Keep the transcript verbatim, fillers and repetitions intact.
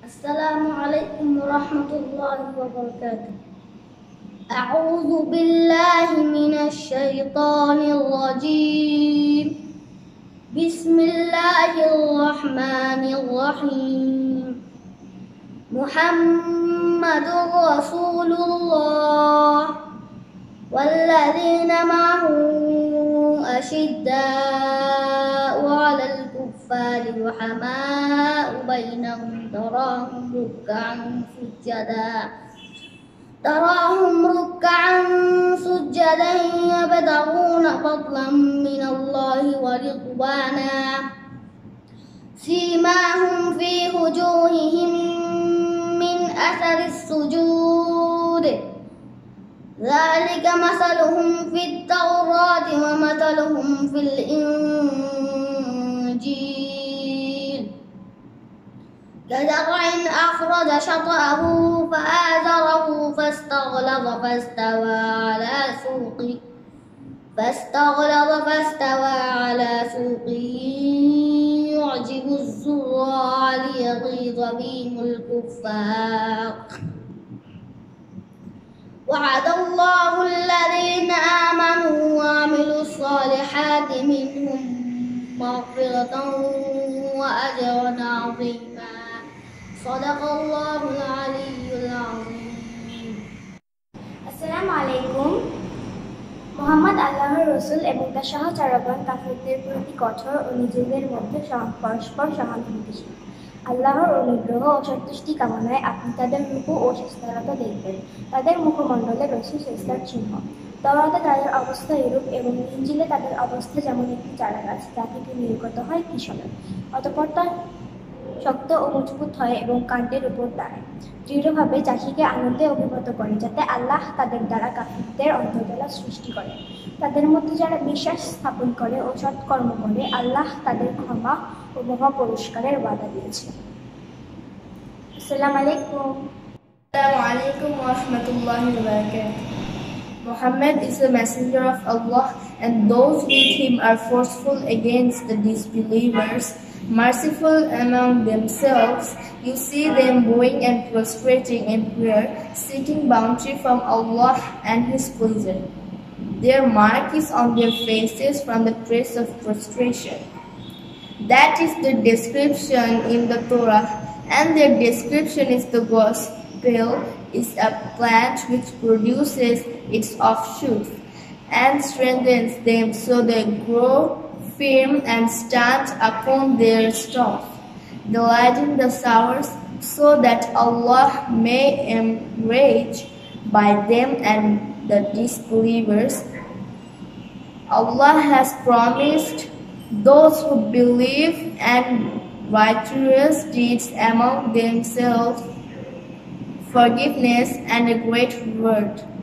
السلام عليكم ورحمة الله وبركاته. أعوذ بالله من الشيطان الرجيم. بسم الله الرحمن الرحيم. محمد رسول الله والذين معه أشداء على الكفار رحماء بينهم تراهم ركعا سجدا تراهم ركعا سجدا يبتغون فضلا من الله ورضوانا سيماهم في وجوههم من أثر السجود ذلك مثلهم في التوراة ومثلهم في الإنجيل كزرع أخرج شطأه فآزره فاستغلظ فاستوى على سوقه فاستغلظ فاستوى على سوقه يعجب الزراع ليغيظ بهم الكفار. وعد الله الذين آمنوا وعملوا الصالحات منهم مغفرة وأجرا عظيما. صدق الله العلي العظيم. আসসালামু আলাইকুম। মুহাম্মদ আল্লাহর রাসূল এবং তার সহচরগণ কাফিরদের প্রতি কঠোর ও নিজেদের মধ্যে পরস্পর সহানুভূতিশীল। আল্লাহর অনুগ্রহ ও সন্তুষ্টি কামনায় আপনি তাদের রূপ ও সুস্থতা দেখবেন। তাদের মুখমণ্ডলে রয়েছে শেষদার চিহ্ন। তাওরাতে তাদের অবস্থা এরূপ এবং ইনজিলে তাদের অবস্থা যেমন একটি চারাগাছ যা থেকে নির্গত হয় কিশোর। অতঃপর তা শক্ত ও মজবুত হয় এবং কাণ্ডের উপর দাঁড়ায়। দৃঢ়ভাবে চাষিকে আনন্দে অভিভূত করে যাতে আল্লাহ তাদের দ্বারা কাফিরদের অন্তর্দলা সৃষ্টি করে। তাদের মধ্যে যারা বিশ্বাস স্থাপন করে ও সৎকর্ম করে আল্লাহ তাদের ক্ষমা ও মহা পুরস্কারের ওয়াদা দিয়েছে। আসসালামু আলাইকুম। Assalamu alaikum wa rahmatullahi wa barakatuh. Muhammad is the messenger of Allah and those with him are forceful against the disbelievers, merciful among themselves. You see them bowing and prostrating in prayer, seeking bounty from Allah and His pleasure. Their mark is on their faces from the trace of prostration. That is the description in the Torah, and their description is the gospel is a plant which produces its offshoots and strengthens them so they grow firm and stand upon their stalks, delighting the sours, so that Allah may enrage by them and the disbelievers. Allah has promised those who believe and righteous deeds among themselves forgiveness and a great reward.